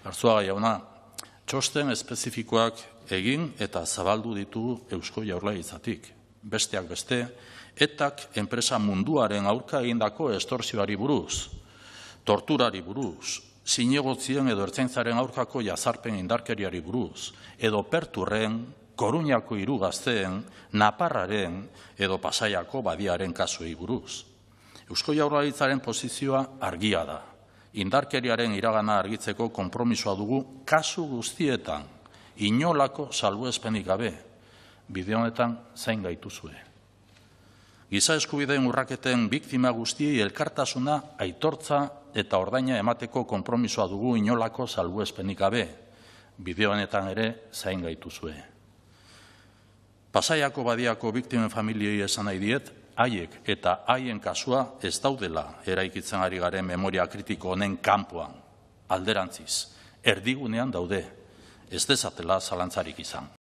Arzuaga jauna, txosten espezifikoak egin eta zabaldu ditugu Eusko Jaurlaritzatik. Besteak beste, ETAk enpresa munduaren aurka egindako estorsioari buruz, torturari buruz, zinegotzien edo ertzaintzaren aurkako jazarpen indarkeriari buruz, edo Perturren, Koruñako 3 gazteen, Naparraren edo Pasaiako badiaren kasuei buruz. Eusko Jaurlaritzaren posizioa argia da. Indarkeriaren iragana argitzeko konpromisoa dugu kasu guztietan, inolako salbuespenik gabe, bide honetan zain gaituzue. Giza eskubideen urraketen biktima guztiei elkartasuna, aitortza eta ordaina emateko konpromisoa dugu inolako salbuespenik gabe, bide honetan ere zain gaituzue. Pasaiako badiako biktimen familiei esan nahi diet, haiek eta haien kasua ez daudela eraikitzen ari garen memoria kritiko honen kanpoan, alderantziz, erdigunean daude, ez dezatela zalantzarik izan.